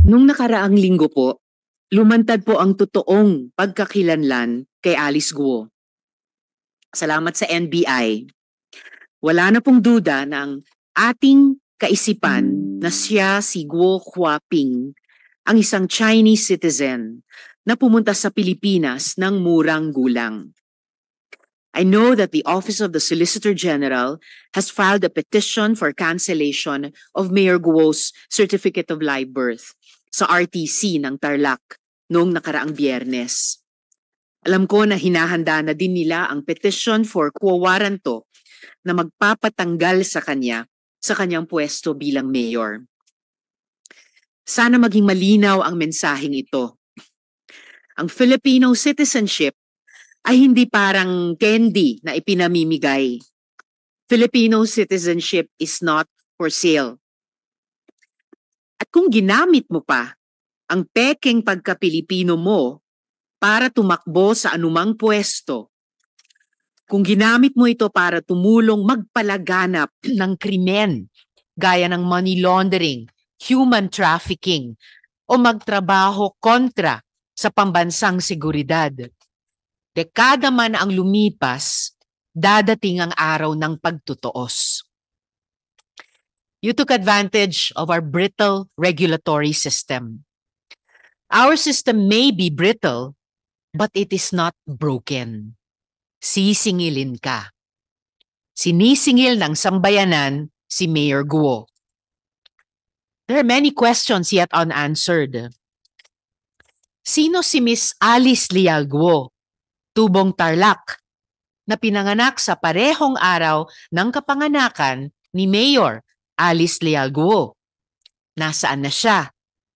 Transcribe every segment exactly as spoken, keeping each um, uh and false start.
Nung nakaraang linggo po, lumantad po ang totoong pagkakilanlan kay Alice Guo. Salamat sa N B I. Wala na pong duda na ang ating kaisipan na siya si Guo Huaping, ang isang Chinese citizen na pumunta sa Pilipinas ng murang gulang. I know that the Office of the Solicitor General has filed a petition for cancellation of Mayor Guo's Certificate of Live Birth sa R T C ng Tarlac noong nakaraang Biyernes. Alam ko na hinahanda na din nila ang petition for quo warranto na magpapatanggal sa kanya sa kanyang pwesto bilang mayor. Sana maging malinaw ang mensaheng ito. Ang Filipino citizenship ay hindi parang candy na ipinamimigay. Filipino citizenship is not for sale. At kung ginamit mo pa ang pekeng pagka-Pilipino mo para tumakbo sa anumang pwesto, kung ginamit mo ito para tumulong magpalaganap ng krimen gaya ng money laundering, human trafficking, o magtrabaho kontra sa pambansang seguridad, dekada man ang lumipas, dadating ang araw ng pagtutuos. You took advantage of our brittle regulatory system. Our system may be brittle, but it is not broken. Sisingilin ka. Sinisingil ng sambayanan si Mayor Guo. There are many questions yet unanswered. Sino si Miss Alice Leal Guo, tubong Tarlac, na pinanganak sa parehong araw ng kapanganakan ni Mayor Alice Leal Guo? Nasaan na siya?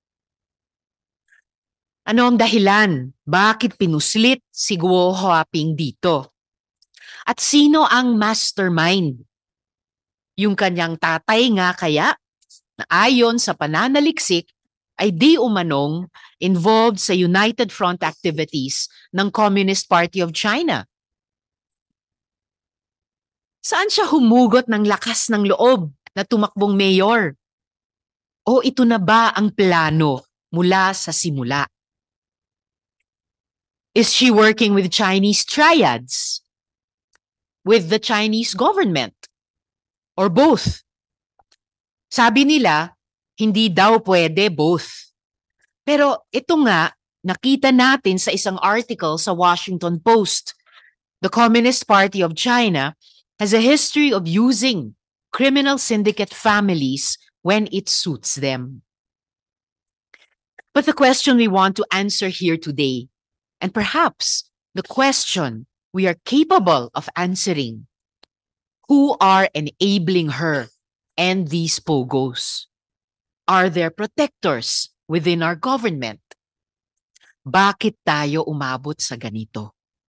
Ano ang dahilan? Bakit pinuslit si Guo Huaping dito? At sino ang mastermind? Yung kanyang tatay nga kaya, na ayon sa pananaliksik, ay di umanong involved sa United Front activities ng Communist Party of China. Saan siya humugot ng lakas ng loob na tumakbong mayor? O ito na ba ang plano mula sa simula? Is she working with Chinese triads? With the Chinese government? Or both? Sabi nila, hindi daw pwede both. Pero ito nga, nakita natin sa isang article sa Washington Post. The Communist Party of China has a history of using criminal syndicate families when it suits them. But the question we want to answer here today, and perhaps the question we are capable of answering, who are enabling her and these pogos? Are there protectors within our government? Bakit tayo umabot sa ganito?